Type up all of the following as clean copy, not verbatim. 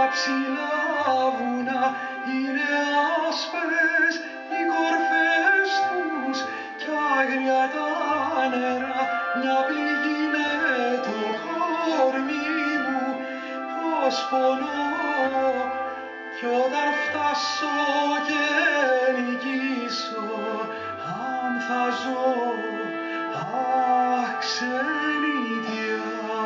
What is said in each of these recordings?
ψηλά βουνά είναι άσπρες οι κορφές τους κι άγρια τα νερά, μια πληγή με το κορμί μου, πως πονώ κι όταν φτάσω και νικήσω, αν θα ζω, αχ, ξενιτιά.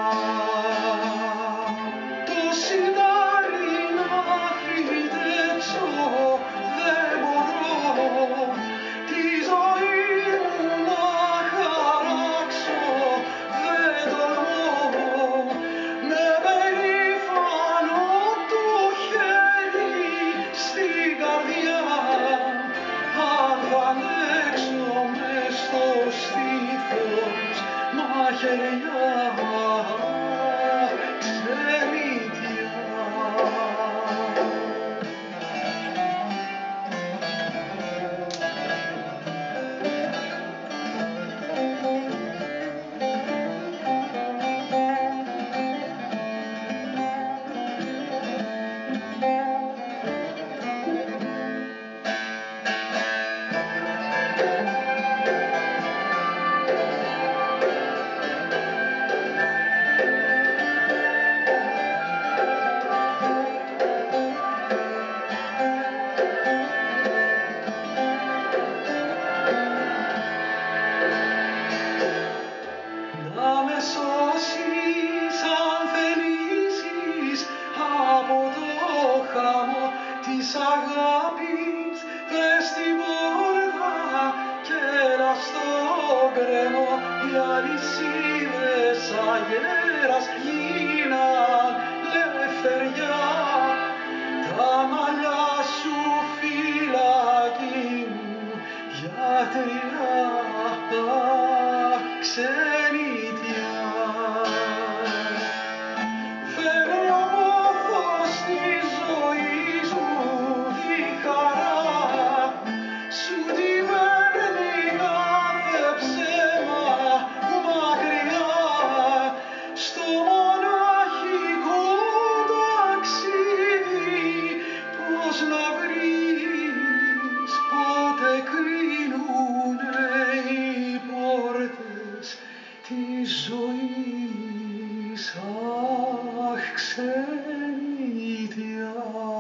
Το σιτάρι να φυτέψω δεν μπορώ, τη ζωή μου να χαράξω δεν τολμώ, με περήφανο το χέρι στην καρδιά, αν θα αντέξω μες στο στήθος μαχαιριά, ξενιτιά. Να με σώσεις αν θελήσεις από το χαμό της αγάπης, βρες την πόρτα και έλα στον κρεμό. Οι αλυσίδες αγέρας γίναν λευτεριά, τα μαλλιά σου φυλακή μου γιατριά, ξενιτιά. Φέρε ο πόθος της ζωής μου τη χαρά, σου τη παίρνει κάθε ψέμα μακριά, στο μοναχικό ταξίδι πώς να βρεις, πότε κλείνουνε οι πόρτες της ζωής, αχ, ξενιτιά.